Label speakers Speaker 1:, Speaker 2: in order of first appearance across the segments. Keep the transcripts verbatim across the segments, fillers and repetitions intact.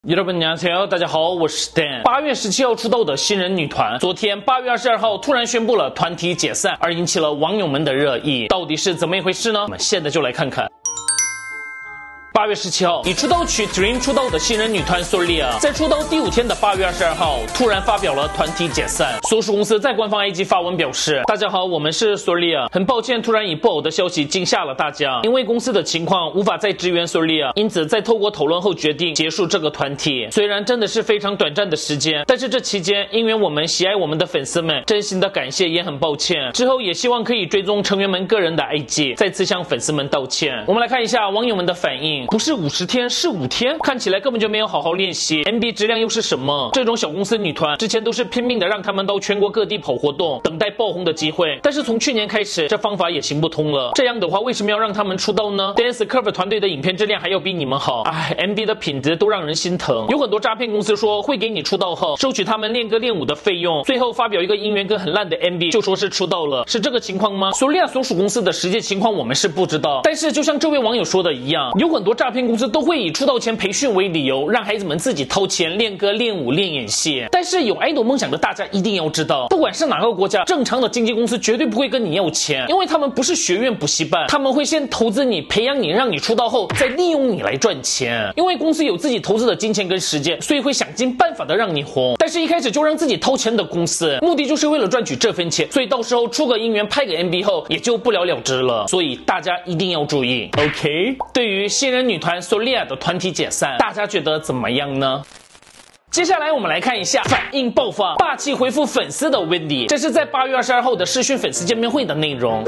Speaker 1: 여러분 안녕하세요，大家好，我是 Dan。八月十七号出道的新人女团，昨天八月二十二号突然宣布了团体解散，而引起了网友们的热议。到底是怎么一回事呢？我们现在就来看看。 八月十七号，以出道曲《Dream》出道的新人女团 Solia， 在出道第五天的八月二十二号，突然发表了团体解散。所属公司在官方 I G 发文表示：“大家好，我们是 Solia， 很抱歉突然以不好的消息惊吓了大家，因为公司的情况无法再支援 Solia， 因此在透过讨论后决定结束这个团体。虽然真的是非常短暂的时间，但是这期间因为我们喜爱我们的粉丝们，真心的感谢，也很抱歉。之后也希望可以追踪成员们个人的 I G， 再次向粉丝们道歉。”我们来看一下网友们的反应。 不是五十天，是五天，看起来根本就没有好好练习。M B 质量又是什么？这种小公司女团之前都是拼命的让他们到全国各地跑活动，等待爆红的机会。但是从去年开始，这方法也行不通了。这样的话，为什么要让他们出道呢 ？Dance Curve 团队的影片质量还要比你们好，哎 ，M B 的品质都让人心疼。有很多诈骗公司说会给你出道后收取他们练歌练舞的费用，最后发表一个音源跟很烂的 M V， 就说是出道了，是这个情况吗 ？Solia 所属公司的实际情况我们是不知道，但是就像这位网友说的一样，有很多诈骗公司都会 会以出道前培训为理由，让孩子们自己掏钱练歌、练舞、练演戏。但是有 idol 梦想的大家一定要知道，不管是哪个国家，正常的经纪公司绝对不会跟你要钱，因为他们不是学院补习班，他们会先投资你、培养你，让你出道后再利用你来赚钱。因为公司有自己投资的金钱跟时间，所以会想尽办法的让你红。但是一开始就让自己掏钱的公司，目的就是为了赚取这份钱，所以到时候出个音源、拍个 M V 后，也就不了了之了。所以大家一定要注意。OK， 对于新人女团 Solia 的团体解散，大家觉得怎么样呢？接下来我们来看一下反应爆发、霸气回复粉丝的 Wendy， 这是在八月二十二号的视讯粉丝见面会的内容。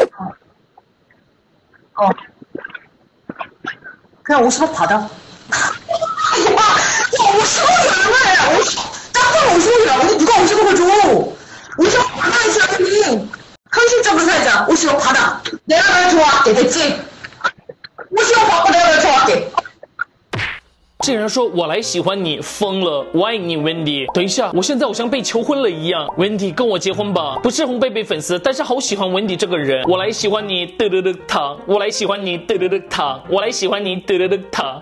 Speaker 2: 哦，그냥 오십억 받아. 와, 오십억이 얼마야? 오십, 짝꿍 오십억이야. 어디 누가 오십억을 줘? 오십억 받아야지, 아니. 현실적으로 살자. 오십억 받아. 내가 널 좋아할게, 됐지? 오십억 받고 내가 널 좋아할게.
Speaker 1: 这人说：“我来喜欢你，疯了！我爱你 ，Wendy。”等一下，我现在好像被求婚了一样。Wendy， 跟我结婚吧！不是红贝贝粉丝，但是好喜欢 Wendy 这个人。我来喜欢你，嘚嘚嘚糖。我来喜欢你，嘚嘚嘚糖。我来喜欢你，嘚嘚嘚糖。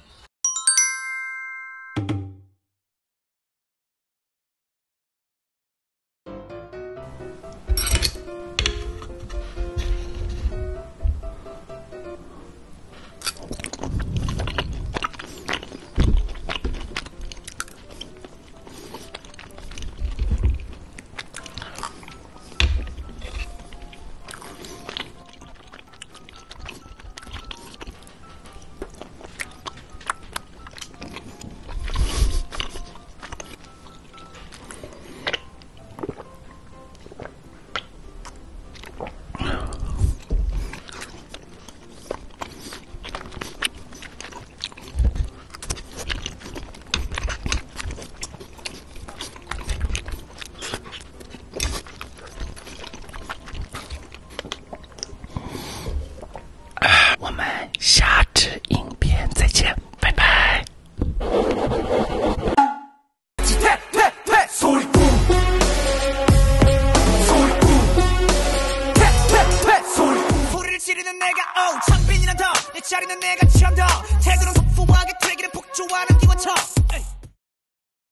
Speaker 1: 我们下支影片再见，拜拜。
Speaker 3: 소리를 지르는 내가 oh 창빈이란 더 내 자리는 내가 처음 더